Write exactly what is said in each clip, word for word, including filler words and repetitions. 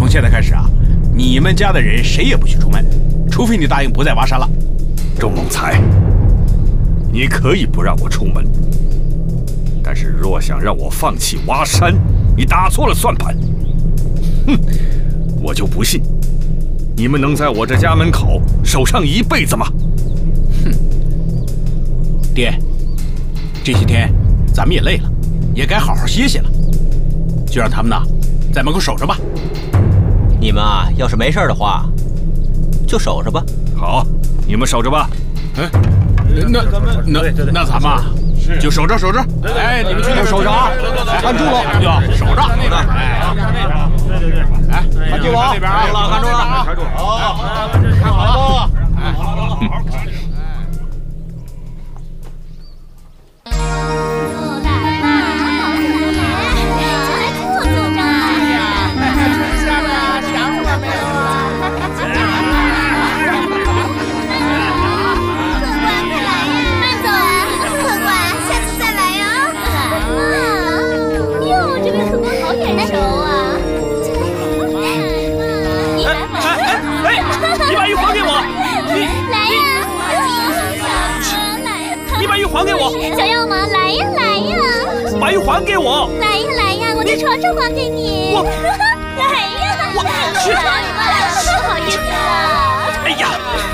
从现在开始啊，你们家的人谁也不许出门，除非你答应不再挖山了。 周梦才，你可以不让我出门，但是若想让我放弃挖山，你打错了算盘。哼，我就不信你们能在我这家门口守上一辈子吗？ 哼，爹，这些天咱们也累了，也该好好歇歇了，就让他们呢在门口守着吧。 你们啊，要是没事的话，就守着吧。 好，你们守着吧。 嗯，那那那咱们啊就守着守着。哎，你们去那守着啊，看住了，就守着。哎，对对对，哎，看住了啊，这边啊，看住了啊，看住了。好，看好了。哎，好了，好好看。 还给我！想要吗？来呀来呀！ 把玉还给我！ 来呀来呀！我的床床还给你！ 我来呀！ 我去！ 不好意思啊！ 哎呀！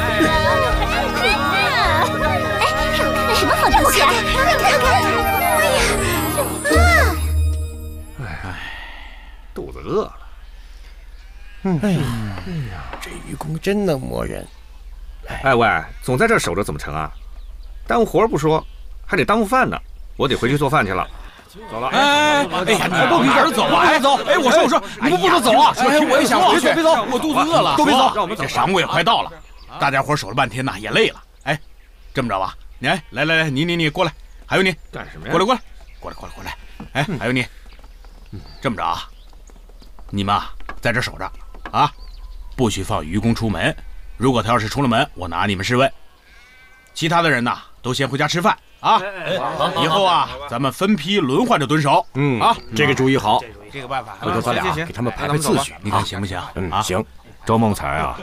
哎，看什么好东西啊？看看看！哎呀！啊！ 哎，肚子饿了。 哎呀，哎呀，这愚公真能磨人。 哎喂，总在这守着怎么成啊？耽误活不说，还得耽误饭呢。我得回去做饭去了。走了。 哎哎呀，你们都别走啊！哎走！哎，我说我说，你们不能走啊！哎，我也想回去。别走，我肚子饿了。都别走，让我们走。这晌午也快到了，大家伙守了半天呢，也累了。哎，这么着吧，你来来来来，你你你过来，还有你干什么呀？ 过来过来，过来过来过来。哎，还有你，这么着啊，你们啊在这守着啊，不许放愚公出门。如果他要是出了门，我拿你们试问。其他的人呢？都先回家吃饭啊！以后啊，咱们分批轮换着蹲守。 嗯啊， 这个主意好， 这个办法， 回头咱俩给他们排排次序， 你看行不行？ 嗯，行。 周梦才啊，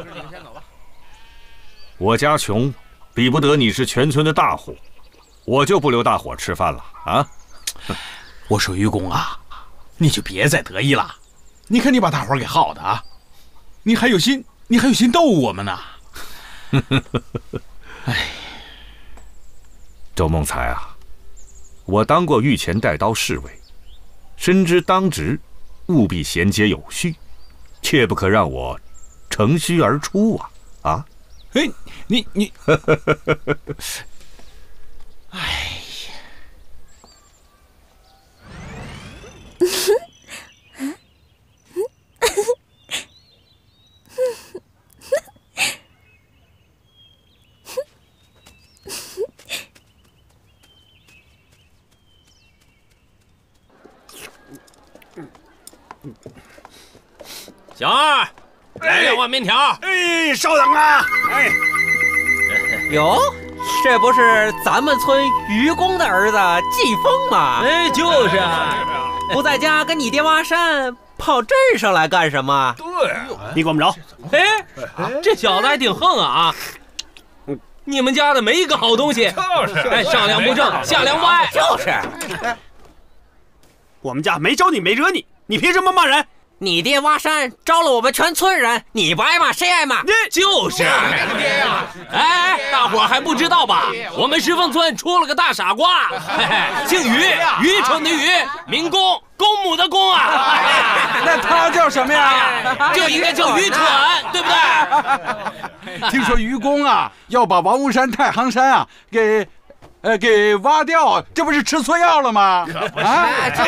我家穷，比不得你是全村的大户，我就不留大伙吃饭了啊！ 我说愚公啊，你就别再得意了，你看你把大伙给耗的啊，你还有心，你还有心逗我们呢。哎。 周梦才啊，我当过御前带刀侍卫，深知当值务必衔接有序，切不可让我乘虚而出啊！啊， 哎，你你，哎呀， 小二，来两碗面条。 哎，稍等啊！哎， 哟，这不是咱们村愚公的儿子季风吗？ 哎，就是啊， 不在家跟你爹挖山，跑镇上来干什么？ 对，你管不着。 哎，这小子还挺横啊！你们家的没一个好东西， 就是， 哎，上梁不正下梁歪， 就是。 我们家没招你，没惹你，你凭什么骂人？ 你爹挖山招了我们全村人，你不挨骂谁挨骂？ 就是。哎，大伙还不知道吧？我们石缝村出了个大傻瓜，嘿嘿，姓于，愚蠢的愚，民公，公母的公啊。 那他叫什么呀？ 就应该叫愚蠢，对不对？ 听说愚公啊要把王屋山、太行山啊给。呃，给挖掉，这不是吃错药了吗？ 啊，就是。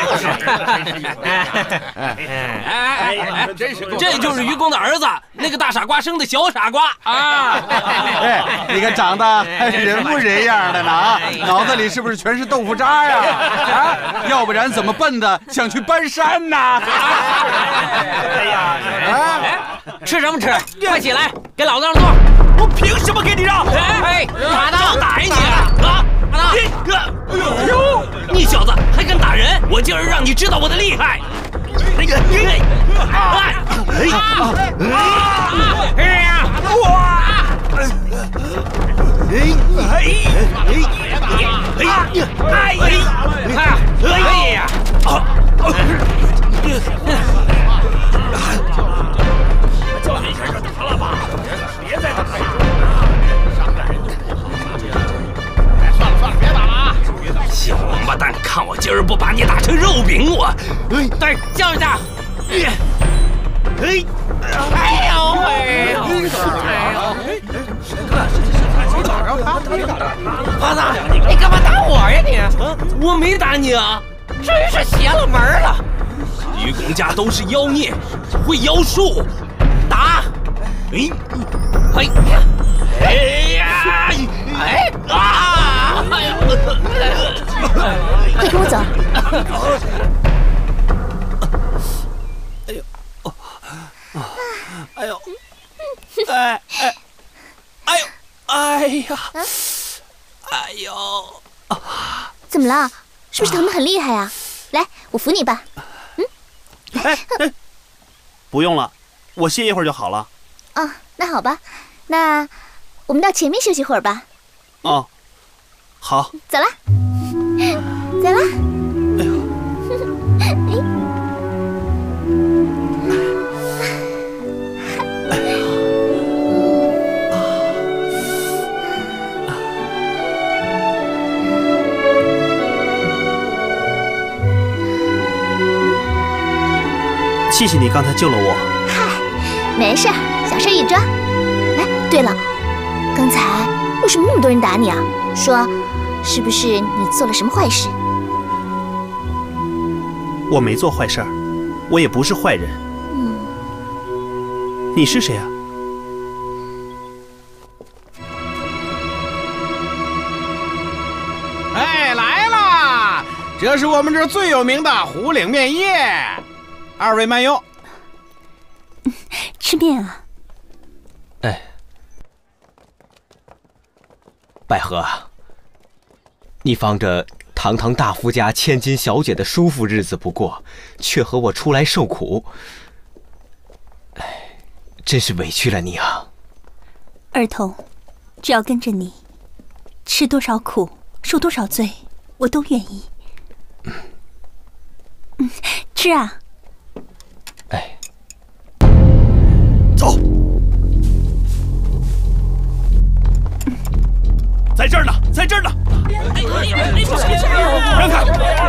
哎，真是，这就是愚公的儿子，那个大傻瓜生的小傻瓜啊！ 哎，你看长得还人不人样的呢啊，脑子里是不是全是豆腐渣呀？啊，要不然怎么笨的想去搬山呢？ 哎呀，啊，吃什么吃？快起来，给老子让座！ 我凭什么给你让？ 哎，打他， 打你啊！啊！你，哎呦，你小子还敢打人！我今儿让你知道我的厉害！ 那个，哎，哎呀，哎呀，哇！哎哎哎哎哎哎呀！教训一下就得了吧，别再打了。伤感人就哎，算了算了，别打了啊！小王八蛋，看我今儿不把你打成肉饼！我， 对，教一下。 哎， 哎呦喂！哎呦！ 你打着他，你打着花子，你干嘛打我呀你？我没打你啊！真是邪了门了！ 愚公家都是妖孽，会妖术。 打！ 哎， 嘿！哎呀！哎啊！ 快跟我走！ 哎呦！哎呦！哎哎！哎呦！哎呀！哎呦！ 怎么了？是不是疼得很厉害啊？来，我扶你吧。嗯。 哎哎，不用了，我歇一会儿就好了。 哦，那好吧，那我们到前面休息会儿吧。 哦，好。 走了，走了。 哎呦。谢谢你刚才救了我。 嗨，没事，小事一桩。哎，对了，刚才为什么那么多人打你啊？说是不是你做了什么坏事？ 我没做坏事儿，我也不是坏人。 嗯。 你是谁啊？ 哎，来啦！这是我们这最有名的虎岭面叶。二位慢用。 吃面啊？ 哎，百合啊，你放着堂堂大夫家千金小姐的舒服日子不过，却和我出来受苦，哎，真是委屈了你啊。 儿童，只要跟着你，吃多少苦，受多少罪，我都愿意。嗯，嗯，吃啊。 哎， 走，在这儿呢，在这儿呢！让开！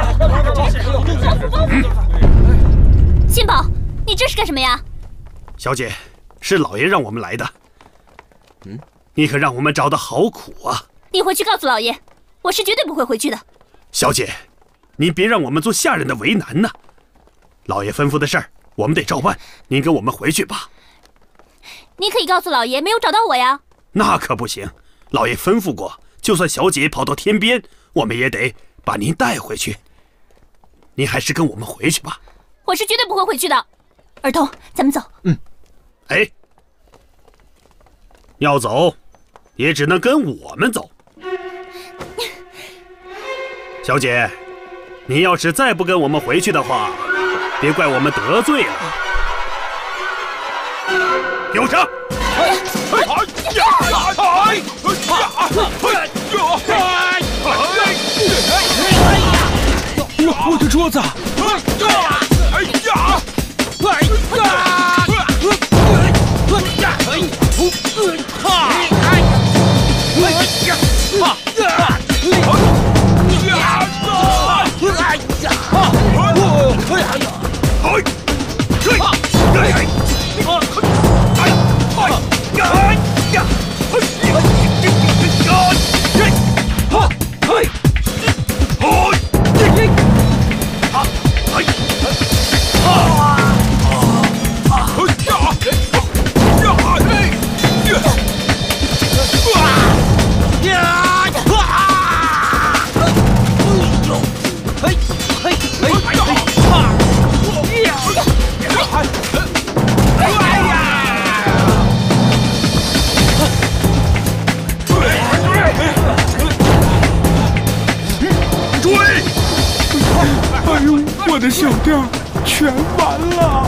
新宝，你这是干什么呀？ 小姐，是老爷让我们来的。嗯，你可让我们找的好苦啊！ 你回去告诉老爷，我是绝对不会回去的。 小姐，您别让我们做下人的为难呐。老爷吩咐的事儿，我们得照办。您跟我们回去吧。 你可以告诉老爷没有找到我呀。 那可不行，老爷吩咐过，就算小姐跑到天边，我们也得把您带回去。您还是跟我们回去吧。 我是绝对不会回去的。儿童，咱们走。 嗯。哎，要走，也只能跟我们走。小姐，您要是再不跟我们回去的话，别怪我们得罪了。有声！哎呀！哎呀！哎呀！ 我的桌子！哎呀！哎呀！哎呀！ 我的小调。 全完了。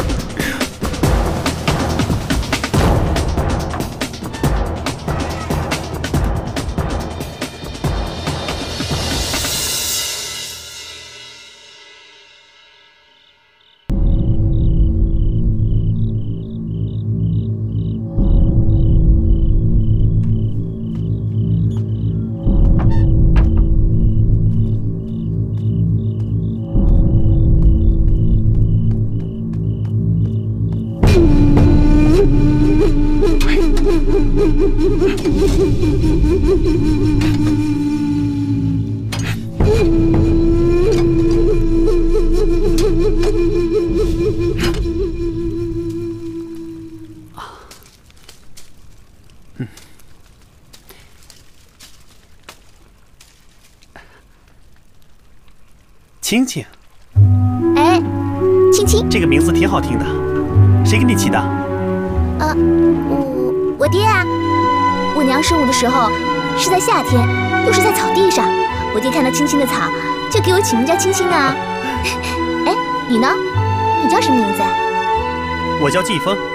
青青， 哎，青青， 这个名字挺好听的，谁给你起的？ 呃，我我爹啊。我娘生我的时候是在夏天，又是在草地上。我爹看到青青的草，就给我起名叫青青啊。哎，你呢？你叫什么名字？ 我叫季风。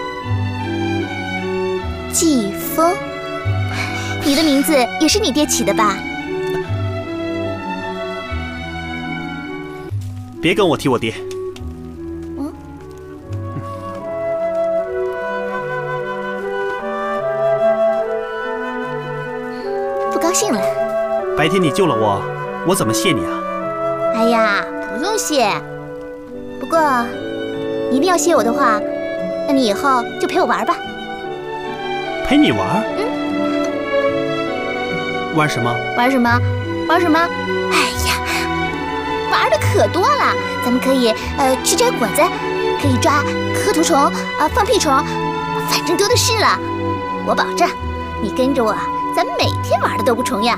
季风，你的名字也是你爹起的吧？ 别跟我提我爹。 嗯。不高兴了。 白天你救了我，我怎么谢你啊？ 哎呀，不用谢。不过，你一定要谢我的话，那你以后就陪我玩吧。 陪你玩？ 嗯。 玩什么？ 玩什么？玩什么？哎呀！玩的可多了，咱们可以呃去摘果子，可以抓磕头虫啊、呃、放屁虫，反正多的是了。我保证，你跟着我，咱们每天玩的都不重样。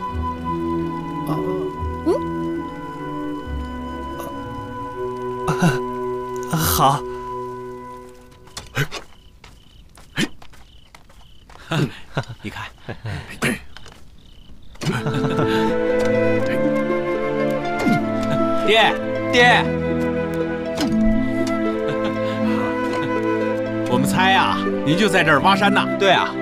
嗯， 啊、好。 你看。爹，爹，我们猜呀、啊，您就在这儿挖山呢。 对啊。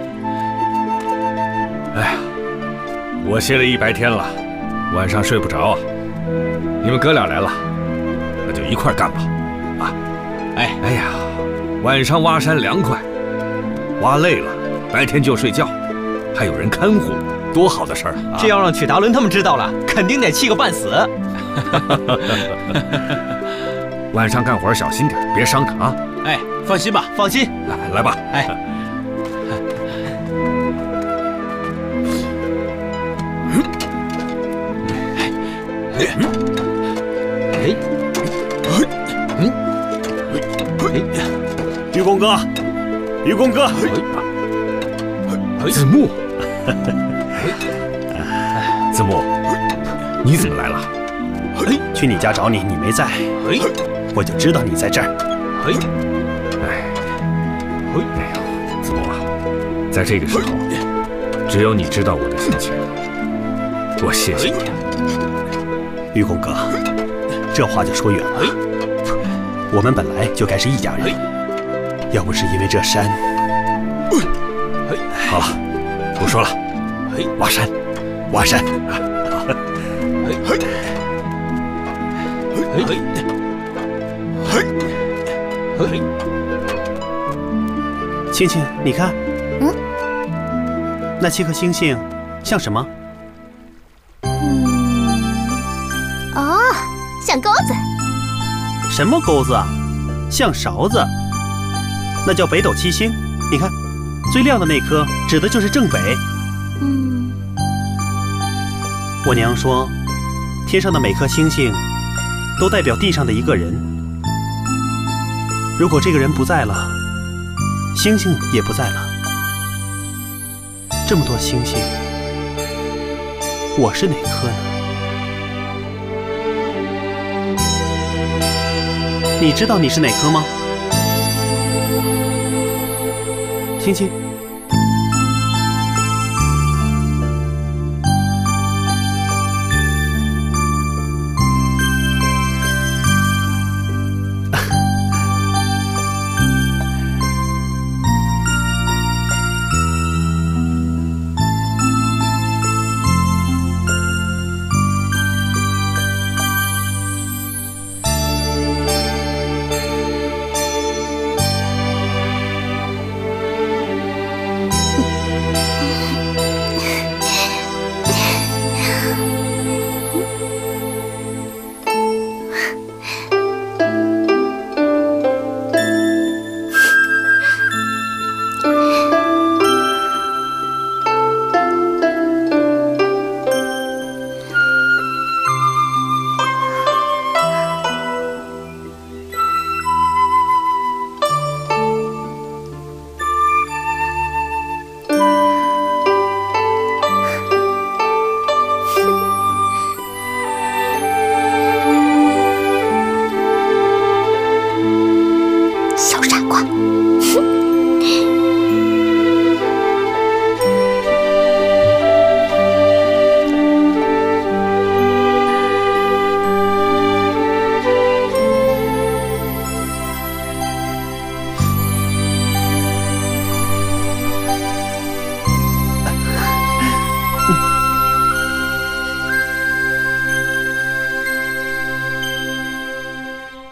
哎呀，我歇了一白天了，晚上睡不着啊。你们哥俩来了，那就一块干吧。啊， 哎， 哎呀，晚上挖山凉快，挖累了，白天就睡觉，还有人看护，多好的事儿啊！ 这要让曲达伦他们知道了，肯定得气个半死。 晚上干活小心点，别伤着啊！ 哎，放心吧， 放心。 来，来吧， 哎。 哎，嗯， 愚公哥，愚公哥， 子木，子木，你怎么来了？ 去你家找你，你没在，我就知道你在这儿。 哎，哎呀，子木啊，在这个时候，只有你知道我的心情，我谢谢你。 愚公哥，这话就说远了。我们本来就该是一家人，要不是因为这山…… 好了，不说了，挖山， 挖山。青青，你看， 嗯， 那七颗星星像什么？ 嗯，哦，像钩子。 什么钩子啊？像勺子。那叫北斗七星。你看，最亮的那颗指的就是正北。 嗯， 我娘说，天上的每颗星星都代表地上的一个人。如果这个人不在了，星星也不在了。这么多星星，我是哪颗呢？你知道你是哪颗吗？青青，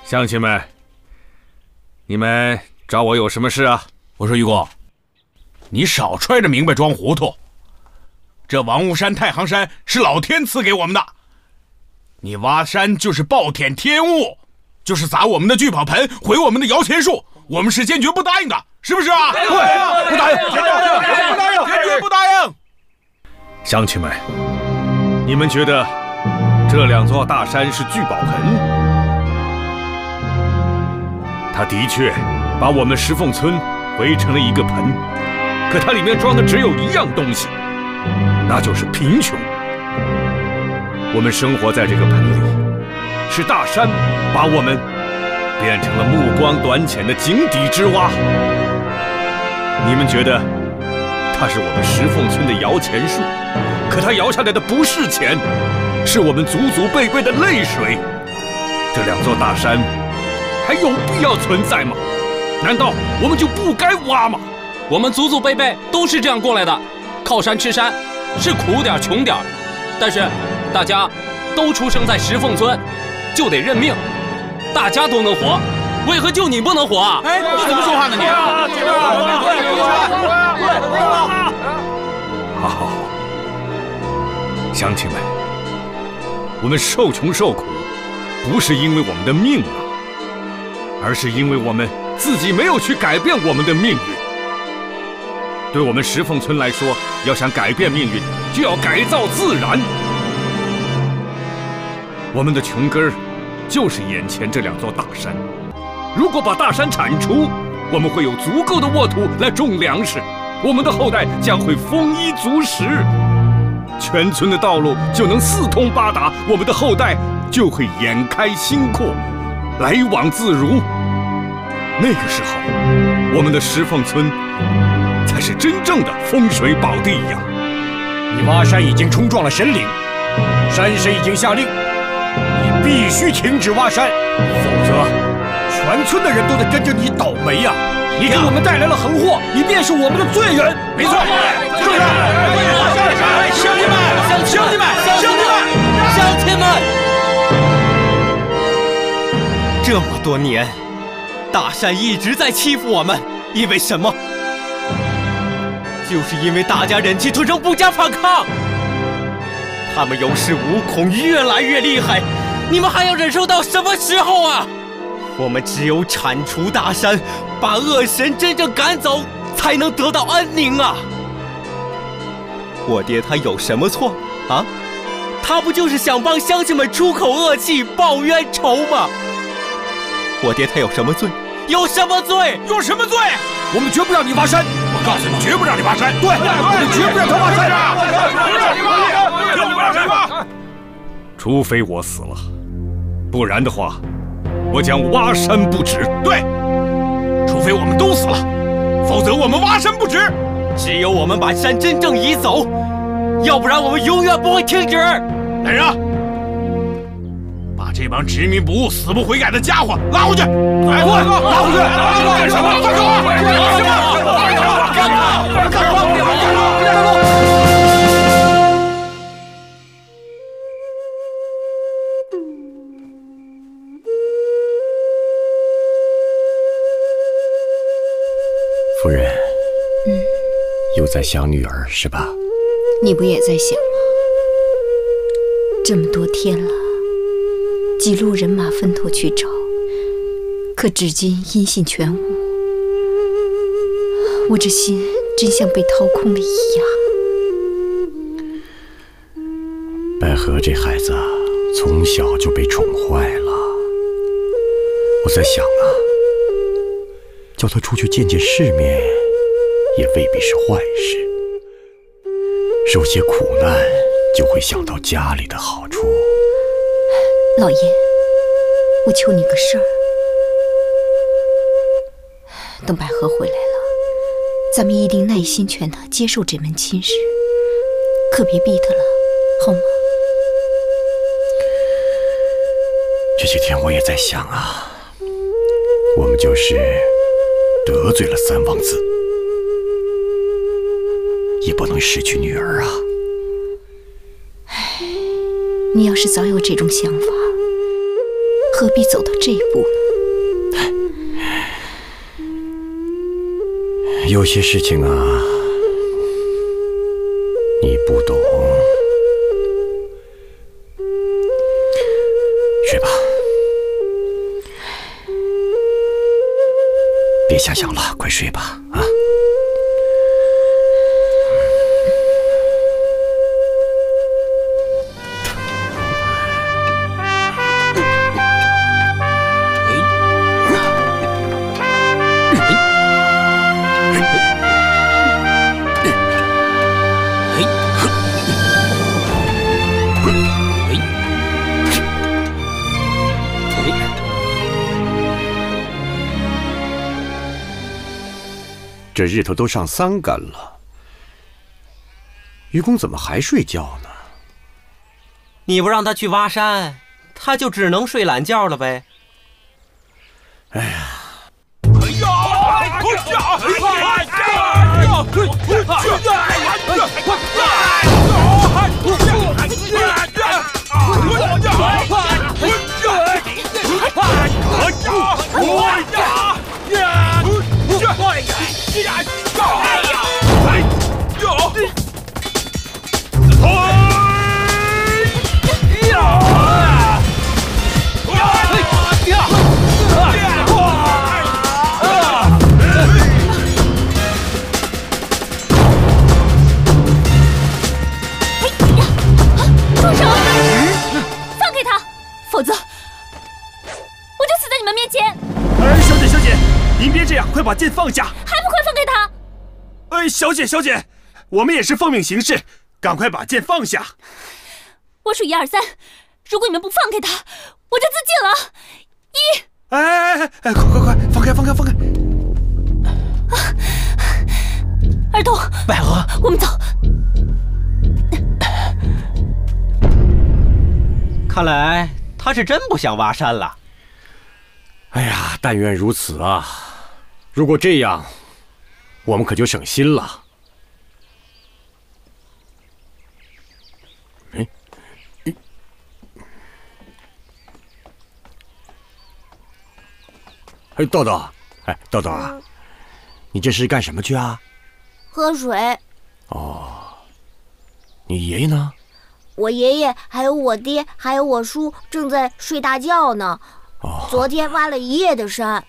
乡亲们，你们找我有什么事啊？ 我说愚公，你少揣着明白装糊涂。这王屋山、太行山是老天赐给我们的，你挖山就是暴殄天物，就是砸我们的聚宝盆，毁我们的摇钱树，我们是坚决不答应的，是不是啊？ 对，不答应， 坚决不答应，坚决不答应。 乡亲们，你们觉得这两座大山是聚宝盆？它的确把我们石缝村围成了一个盆，可它里面装的只有一样东西，那就是贫穷。我们生活在这个盆里，是大山把我们变成了目光短浅的井底之蛙。你们觉得它是我们石缝村的摇钱树，可它摇下来的不是钱，是我们祖祖辈辈的泪水。这两座大山还有必要存在吗？难道我们就不该挖吗？ 我们祖祖辈辈都是这样过来的，靠山吃山，是苦点穷点，但是大家都出生在石缝村，就得认命。大家都能活，为何就你不能活啊？ 哎，你怎么说话呢你？ 好好好，乡亲们，我们受穷受苦，不是因为我们的命啊，而是因为我们自己没有去改变我们的命运。对我们石缝村来说，要想改变命运，就要改造自然。我们的穷根儿就是眼前这两座大山。如果把大山铲除，我们会有足够的沃土来种粮食，我们的后代将会丰衣足食，全村的道路就能四通八达，我们的后代就会眼开心阔，来往自如。那个时候，我们的石缝村才是真正的风水宝地呀！ 你挖山已经冲撞了神灵，山神已经下令，你必须停止挖山，否则全村的人都得跟着你倒霉呀！你给我们带来了横祸，你便是我们的罪人。 没错，就是。乡亲们，乡亲们，乡亲们， 乡亲们！这么多年，大山一直在欺负我们，因为什么？就是因为大家忍气吞声，不加反抗。他们有恃无恐，越来越厉害，你们还要忍受到什么时候啊？我们只有铲除大山，把恶神真正赶走，才能得到安宁啊！我爹他有什么错啊？他不就是想帮乡亲们出口恶气，报冤仇吗？我爹他有什么罪？有什么罪？ 有什么罪？我们绝不让你挖山！我告诉你，绝不让你挖山！对，我们绝不让他挖山！ 绝不让你挖！除非我死了，不然的话，我将挖山不止。 对，除非我们都死了，否则我们挖山不止。 只有我们把山真正移走，要不然我们永远不会停止。 来人啊！把这帮执迷不悟、死不悔改的家伙拉回去！ 来，快拉回去！干什么？放手！干什么？干什么？干什么？ 夫人， 嗯， 又在想女儿是吧？ 你不也在想吗？这么多天了，几路人马分头去找，可至今音信全无。我这心真像被掏空了一样。 百合这孩子从小就被宠坏了，我在想啊，叫他出去见见世面，也未必是坏事。受些苦难，就会想到家里的好处。 老爷，我求你个事儿，等百合回来了，咱们一定耐心劝她接受这门亲事，可别逼她了，好吗？ 这些天我也在想啊，我们就是得罪了三王子，也不能失去女儿啊。 唉，你要是早有这种想法， 何必走到这一步呢？ 有些事情啊，你不懂。睡吧，别瞎想了，快睡吧，啊！这日头都上三竿了，愚公怎么还睡觉呢？ 你不让他去挖山，他就只能睡懒觉了呗。 哎呀！ 哎呀！哎呀！哎住手！放开他，否则我就死在你们面前！ 哎，小姐，小姐，您别这样，快把剑放下！ 还不快放开他！ 哎，小姐，小姐，我们也是奉命行事，赶快把剑放下！ 我数一二三，如果你们不放开他，我就自尽了。一， 哎哎哎哎，快快快，放开，放开，放开！ 啊，儿童， 百合， 我们走。 看来他是真不想挖山了。 哎呀，但愿如此啊！如果这样，我们可就省心了。哎，哎，豆豆，哎，豆豆啊，你这是干什么去啊？ 喝水。 哦，你爷爷呢？ 我爷爷还有我爹还有我叔正在睡大觉呢。 哦， 昨天挖了一夜的山。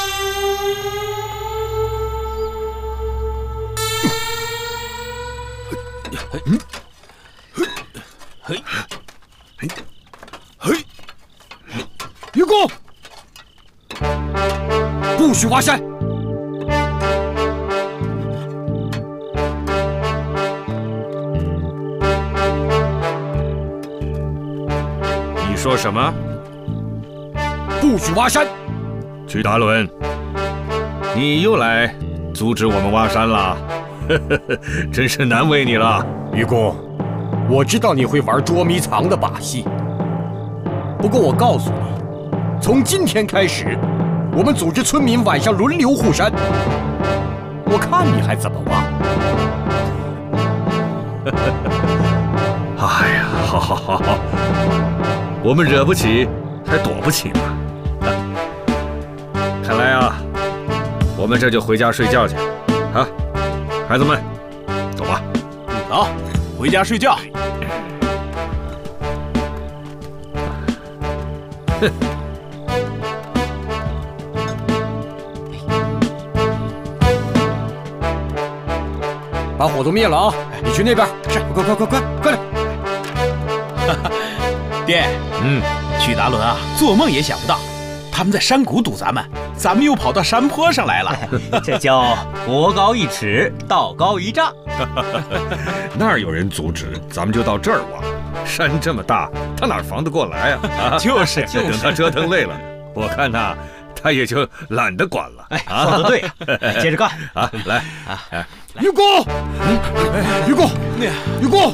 嗯，嘿，嘿，嘿，愚公，不许挖山！你说什么？不许挖山！曲达伦，你又来阻止我们挖山了，真是难为你了。 愚公，我知道你会玩捉迷藏的把戏，不过我告诉你，从今天开始，我们组织村民晚上轮流护山，我看你还怎么挖。 哎呀，好好好好，我们惹不起，还躲不起嘛。看来啊，我们这就回家睡觉去，啊，孩子们，走吧。 走，回家睡觉。 哼。 把火都灭了啊！你去那边，是，快快快快快点！ 爹，嗯，曲达伦啊，做梦也想不到，他们在山谷堵咱们，咱们又跑到山坡上来了。 这叫佛高一尺，道高一丈。 哪儿有人阻止，咱们就到这儿挖。山这么大，他哪防得过来啊？啊就是就是。 等他折腾累了，我看他他也就懒得管了。 哎，说得对，接着干啊！来啊！哎。 愚公，嗯，愚公，愚公，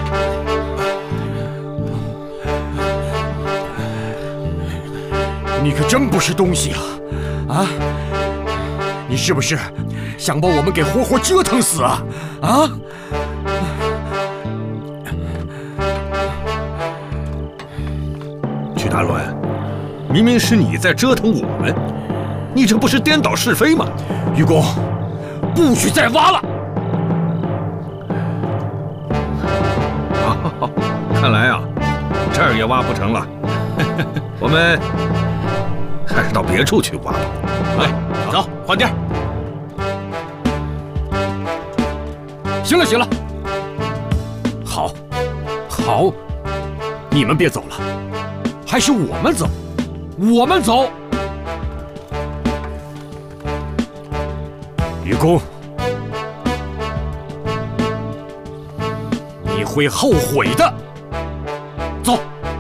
你可真不是东西啊！啊，你是不是想把我们给活活折腾死啊？啊！ 曲达伦， 明明是你在折腾我们，你这不是颠倒是非吗？ 愚公，不许再挖了！ 好，好，好，看来啊，这儿也挖不成了，我们还是到别处去挖吧。 来，走，换地儿。 行了，行了，好，好，你们别走了，还是我们走，我们走。愚公，你会后悔的。走。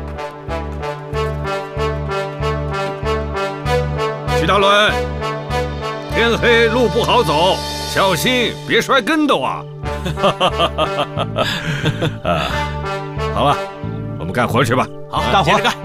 徐大伦，天黑路不好走，小心别摔跟头啊！啊，好了，我们干活去吧。 好，干活，接着干。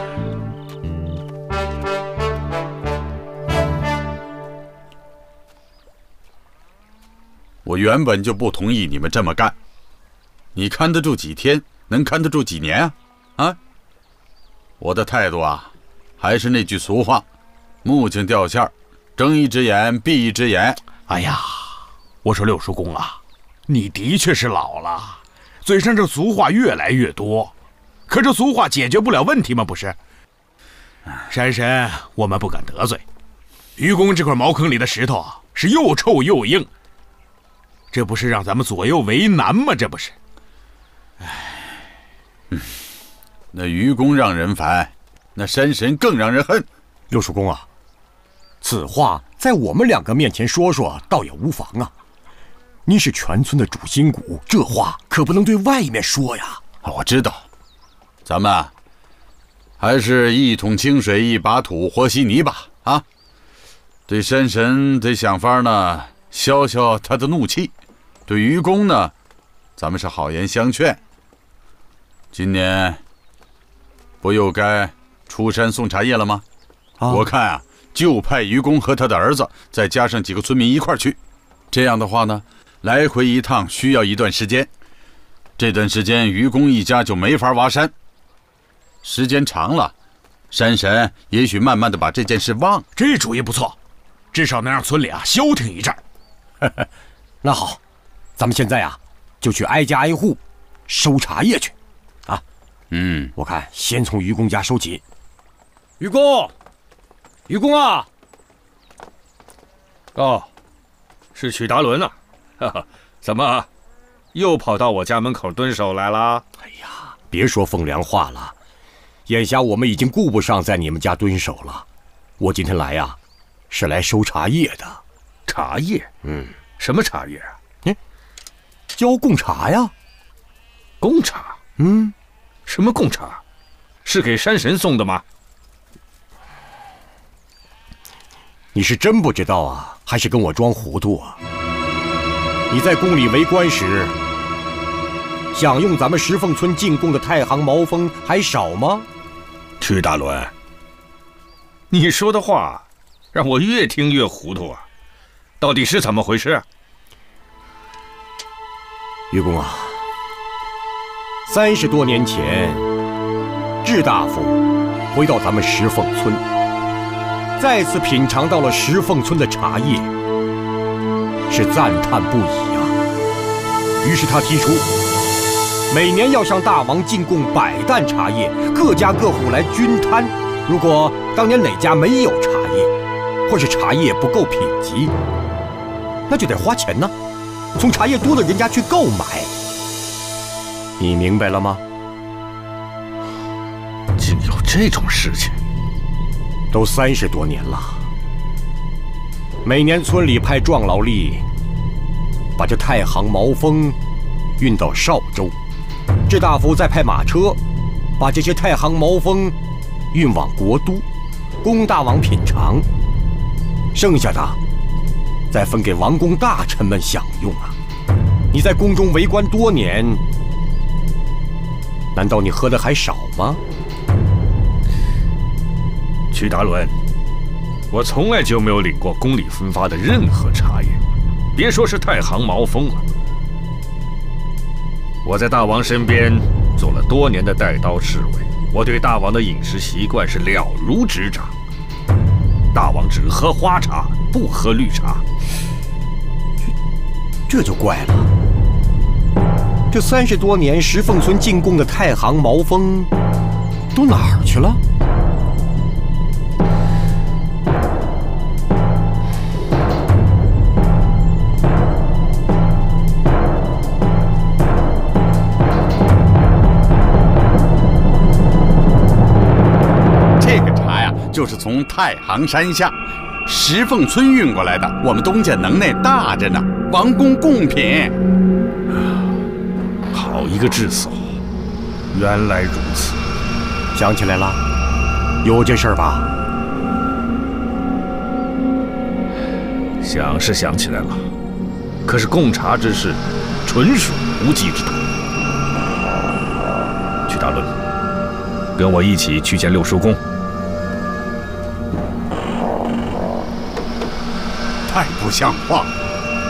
我原本就不同意你们这么干，你看得住几天，能看得住几年啊？啊！我的态度啊，还是那句俗话：木匠掉线儿，睁一只眼闭一只眼。 哎呀，我说六叔公啊，你的确是老了，嘴上这俗话越来越多，可这俗话解决不了问题吗？不是？山神我们不敢得罪，愚公这块茅坑里的石头是又臭又硬，这不是让咱们左右为难吗？这不是？ 唉，嗯，那愚公让人烦，那山神更让人恨。 六叔公啊，此话在我们两个面前说说，倒也无妨啊。您是全村的主心骨，这话可不能对外面说呀。 我知道，咱们啊，还是一桶清水一把土和稀泥吧。啊，对山神得想法呢，消消他的怒气。对愚公呢，咱们是好言相劝。今年不又该出山送茶叶了吗？啊、我看啊，就派愚公和他的儿子，再加上几个村民一块去。这样的话呢，来回一趟需要一段时间。这段时间愚公一家就没法挖山。时间长了，山神也许慢慢的把这件事忘了。 这主意不错，至少能让村里啊消停一阵儿。 那好，咱们现在啊，就去挨家挨户收茶叶去。啊， 嗯， 我看先从愚公家收起。愚公，愚公啊！ 哦，是曲达伦啊！哈哈，怎么又跑到我家门口蹲守来了？ 哎呀，别说风凉话了，眼下我们已经顾不上在你们家蹲守了。我今天来呀、啊，是来收茶叶的。 茶叶？ 嗯， 什么茶叶啊？ 嗯，交贡茶呀。 贡茶？ 嗯， 什么贡茶？是给山神送的吗？ 你是真不知道啊，还是跟我装糊涂啊？你在宫里为官时，享用咱们石凤村进贡的太行毛峰还少吗？ 曲大伦，你说的话让我越听越糊涂啊！到底是怎么回事？ 愚公啊，三十多年前，智大夫回到咱们石凤村，再次品尝到了石凤村的茶叶，是赞叹不已啊。于是他提出，每年要向大王进贡百担茶叶，各家各户来均摊。如果当年哪家没有茶叶，或是茶叶不够品级，那就得花钱呢，从茶叶多的人家去购买。你明白了吗？ 竟有这种事情！ 都三十多年了，每年村里派壮劳力把这太行毛峰运到邵州，智大夫再派马车把这些太行毛峰运往国都，供大王品尝，剩下的再分给王公大臣们享用啊！你在宫中为官多年，难道你喝的还少吗？ 曲达伦，我从来就没有领过宫里分发的任何茶叶，别说是太行毛峰了。我在大王身边做了多年的带刀侍卫， 我对大王的饮食习惯是了如指掌。大王只喝花茶，不喝绿茶。 这这就怪了。这三十多年石凤村进贡的太行毛峰，都哪儿去了？ 就是从太行山下石凤村运过来的，我们东家能耐大着呢，王公贡品。 好一个智叟，原来如此， 想起来了，有这事儿吧？ 想是想起来了，可是贡茶之事，纯属无稽之谈。曲大伦，跟我一起去见六叔公。 太不像话了！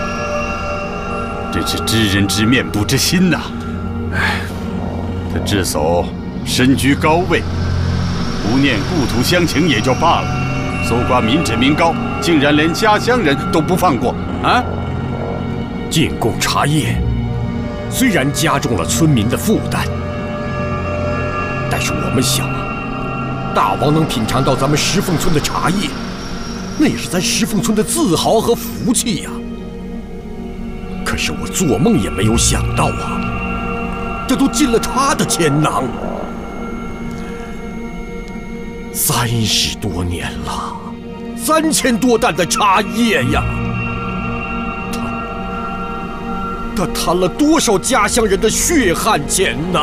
真是知人知面不知心呐！哎，他智叟身居高位，不念故土乡情也就罢了，搜刮民脂民膏，竟然连家乡人都不放过啊！ 进贡茶叶虽然加重了村民的负担，但是我们想啊，大王能品尝到咱们石凤村的茶叶，那也是咱石凤村的自豪和福气呀。可是我做梦也没有想到啊，这都进了他的钱囊。三十多年了，三千多担的茶叶呀，他他贪了多少家乡人的血汗钱呢？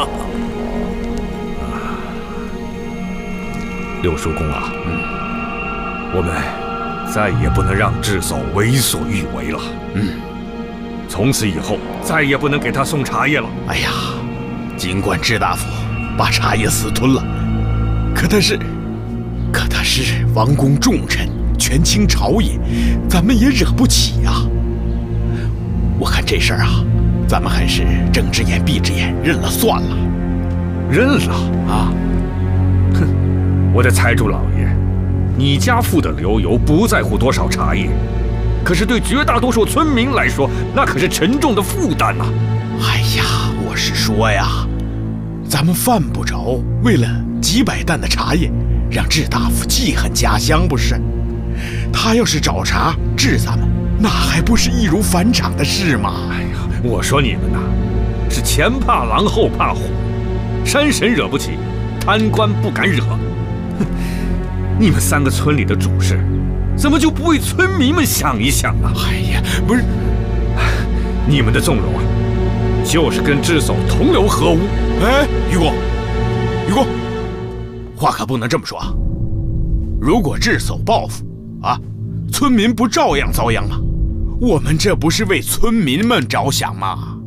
六叔公啊，嗯，我们再也不能让智叟为所欲为了。嗯，从此以后再也不能给他送茶叶了。 哎呀，尽管智大夫把茶叶私吞了，可他是，可他是王公重臣，权倾朝野，咱们也惹不起呀。我看这事儿啊，咱们还是睁只眼闭只眼，认了算了。 认了啊？哼，我的财主老爷。你家富得流油，不在乎多少茶叶，可是对绝大多数村民来说，那可是沉重的负担呐。 哎呀，我是说呀，咱们犯不着为了几百担的茶叶，让智大夫记恨家乡不是？他要是找茬治咱们，那还不是易如反掌的事吗？ 哎呀，我说你们呐，是前怕狼后怕虎，山神惹不起，贪官不敢惹。哼。你们三个村里的主事，怎么就不为村民们想一想啊？ 哎呀，不是， 你们的纵容啊，就是跟智叟同流合污。 哎，愚公，愚公，话可不能这么说啊！如果智叟报复啊，村民不照样遭殃吗？我们这不是为村民们着想吗？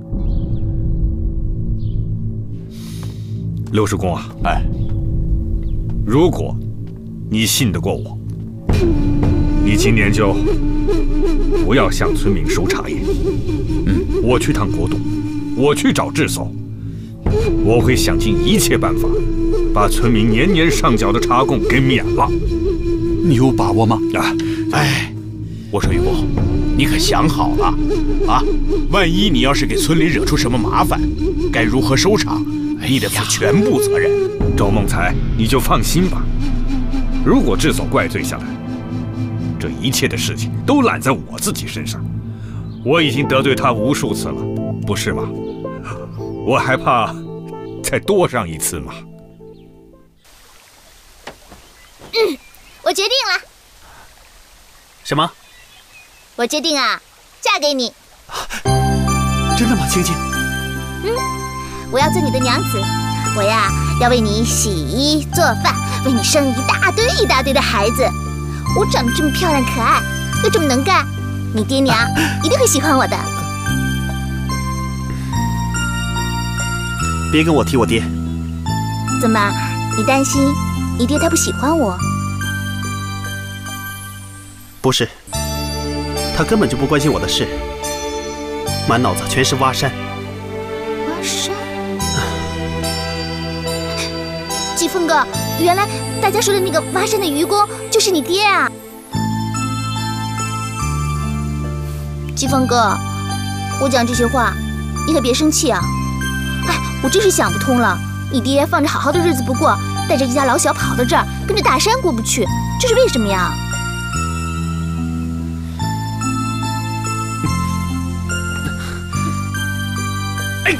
六叔公啊，哎，如果你信得过我，你今年就不要向村民收茶叶。嗯，我去趟国都，我去找智叟，我会想尽一切办法，把村民年年上缴的茶贡给免了。 你有把握吗？ 啊，哎，我说愚公，你可想好了啊？万一你要是给村里惹出什么麻烦，该如何收场？你得负全部责任。 周梦才，你就放心吧。如果智叟怪罪下来，这一切的事情都揽在我自己身上。我已经得罪他无数次了，不是吗？我还怕再多上一次吗？ 嗯，我决定了。 什么？ 我决定啊，嫁给你。 真的吗，青青？ 嗯，我要做你的娘子。我呀，要为你洗衣做饭，为你生一大堆一大堆的孩子。我长得这么漂亮可爱，又这么能干，你爹娘一定会喜欢我的。 别跟我提我爹。 怎么，你担心你爹他不喜欢我？ 不是，他根本就不关心我的事，满脑子全是挖山。 挖山？既季风哥，原来大家说的那个挖山的愚公就是你爹啊！季风哥，我讲这些话，你可别生气啊！哎，我真是想不通了，你爹放着好好的日子不过，带着一家老小跑到这儿，跟着大山过不去，这是为什么呀？ 哎。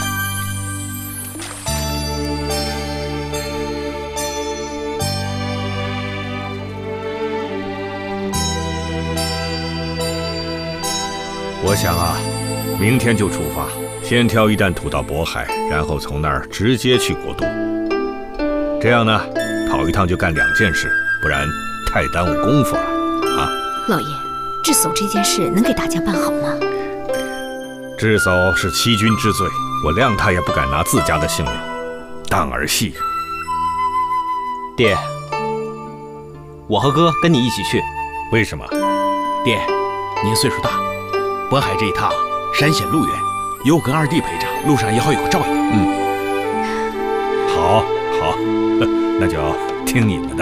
我想啊，明天就出发，先挑一担土到渤海，然后从那儿直接去国都。这样呢，跑一趟就干两件事，不然太耽误功夫了啊！ 老爷，智叟这件事能给大家办好吗？ 智叟是欺君之罪，我谅他也不敢拿自家的性命当儿戏。 爹，我和哥跟你一起去。 为什么？ 爹，您岁数大。 渤海这一趟山险路远，有跟二弟陪着，路上也好有个照应。 嗯，好，好，那就听你们的。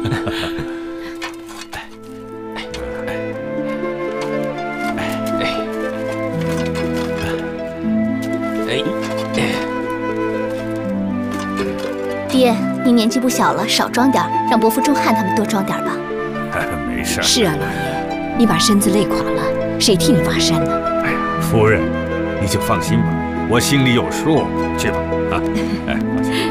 爹，你年纪不小了，少装点，让伯父钟汉他们多装点吧。 没事。 是啊，老爷，你把身子累垮了。 谁替你挖山呢？ 哎呀，夫人，你就放心吧，我心里有数。去吧，啊，哎，放心。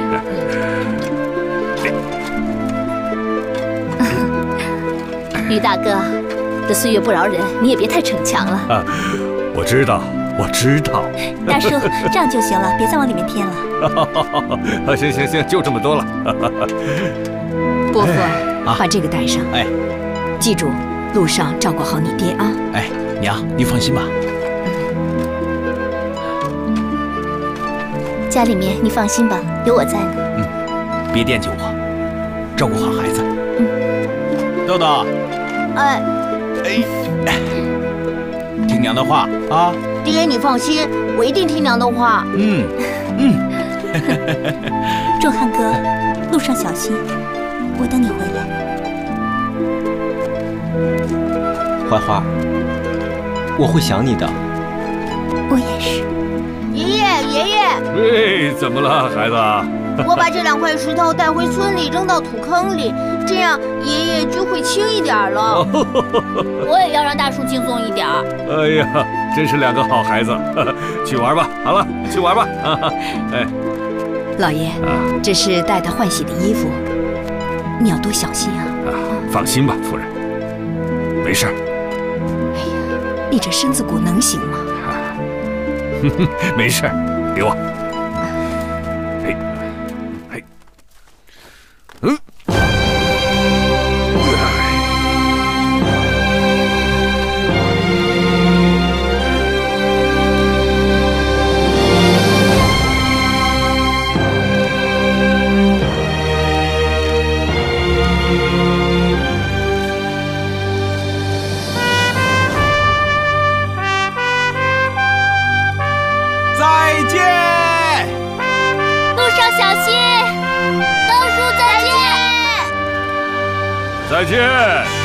于大哥，这岁月不饶人，你也别太逞强了。 啊，我知道，我知道。 大叔，这样就行了，别再往里面添了。 啊，行行行，就这么多了。 伯父，啊、把这个带上。 哎， 记住，路上照顾好你爹啊。 哎。 娘，你放心吧。 家里面你放心吧，有我在呢。 嗯，别惦记我，照顾好孩子。 嗯， 豆豆。 哎， 哎，听娘的话啊。 爹，你放心，我一定听娘的话。 嗯嗯。 仲汉哥，路上小心，我等你回来。花花。 我会想你的， 我也是。 爷爷，爷爷， 喂，怎么了，孩子？ 我把这两块石头带回村里，扔到土坑里，这样爷爷就会轻一点了。 我也要让大树轻松一点。 哎呀，真是两个好孩子，去玩吧。好了，去玩吧。哎， 老爷，这是带他换洗的衣服，你要多小心啊。 啊，放心吧，夫人，没事儿。 你这身子骨能行吗？ 没事，给我。嘿，嘿，嗯。再见。